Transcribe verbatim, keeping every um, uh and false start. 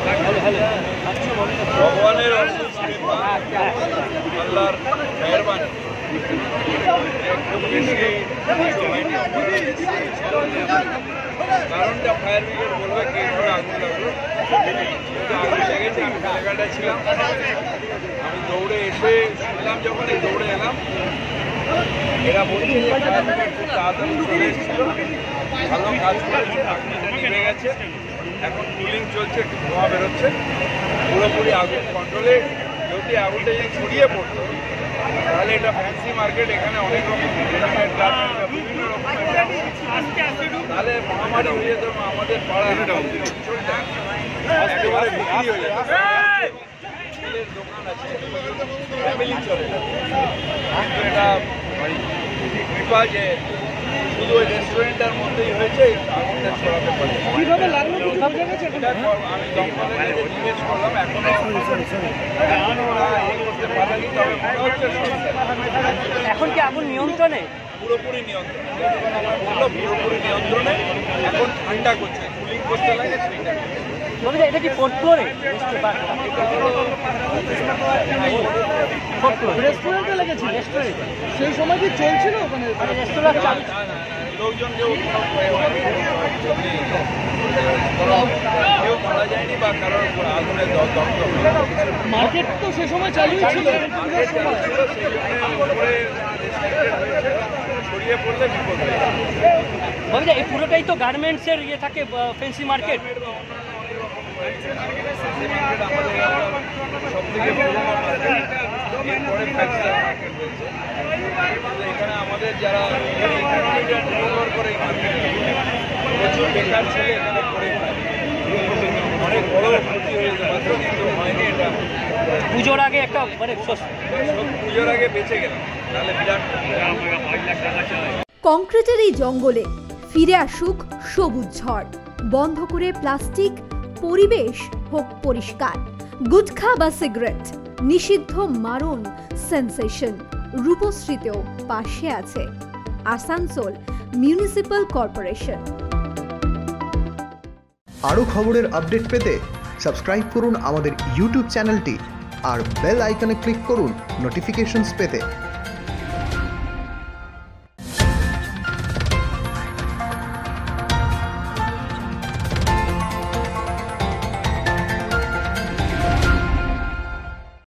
ভগবানের আল্লাহর মেহরবানি খুব বেশি কারণটা ফায়ার ব্রিগেড বলবে কি করে আগুন লাগলো। আগুন লেগেছে, আমি এলাকাটা ছিলাম, আমি দৌড়ে এসে শুনলাম, যখন এই দৌড়ে এলাম এরা বলছে যে ফায়ার ব্রিগেড খুব তাড়াতাড়ি চলে এসেছিল, ভালো কাজ করেছে, আগুনটা নিভে গেছে, এখন কুলিং চলছে, একটু ধোঁয়া বেরোচ্ছে, পুরোপুরি আগুন কন্ট্রোলে। যদি আগুনটা যদি ছড়িয়ে পড়তো তাহলে এটা ফ্যান্সি মার্কেট, এখানে অনেক রকম বিভিন্ন রকমের তাহলে মহামারী হয়ে যেত, আমাদের পাড়ার অঞ্চলটা একেবারে বিক্রি হয়ে যেত। দোকান আছে, ফ্যামিলি চলে, কিন্তু এটা কৃপা যে শুধু ওই রেস্টুরেন্টের মধ্যেই হয়েছে, আগুনটা ছড়াতে পারে। আমি দমকলের কাছে জিজ্ঞেস করলাম, এখনো করতে পারেনি, তবে মনে হচ্ছে এখন কি আগুন নিয়ন্ত্রণে? পুরোপুরি নিয়ন্ত্রণে, আমার বললো পুরোপুরি নিয়ন্ত্রণে। এখন ঠান্ডা করছে, কুলিং করতে লাগে সেইটা। এটা কি ফোর্থ ফ্লোরে? রেস্টুরেন্টে লেগেছে? রেস্টুরেন্ট সেই সময় কি চলছিল ওখানে? রেস্টুরেন্ট লোকজন কেউ কেউ মারা যায়নি বা কারোর আগুনে দগ্ধ। মার্কেট তো সে সময় চালুই ছিল, ছড়িয়ে পড়লে বিপদ হয়ে যায়। বলছে এই পুরোটাই তো গার্মেন্টসের ইয়ে থাকে, ফ্যান্সি মার্কেট। সব থেকে পুরোনো মার্কেট, এরপরে ফ্যান্সি মার্কেট রয়েছে। এখানে আমাদের যারা ইকোনমিটা নির্ভর করে এই মার্কেট, প্রচুর বেকার ছেলে এখানে করে অনেক বড় ক্ষতি হয়ে যেতে পারত, কিন্তু হয়নি। এটা পুজোর আগে একটা মানে পুজোর আগে বেঁচে গেলাম, তাহলে বিরাট। কংক্রিটের এই জঙ্গলে ফিরে আসুক সবুজ ঝড়, বন্ধ করে প্লাস্টিক, পরিবেশ হোক পরিষ্কার। গুটখা বা সিগারেট নিষিদ্ধ, মারণ সেন্সেশন। রূপশ্রীতেও পাশে আছে আসানসোল মিউনিসিপ্যাল কর্পোরেশন। আরও খবরের আপডেট পেতে সাবস্ক্রাইব করুন আমাদের ইউটিউব চ্যানেলটি আর বেল আইকনে ক্লিক করুন নোটিফিকেশনস পেতে।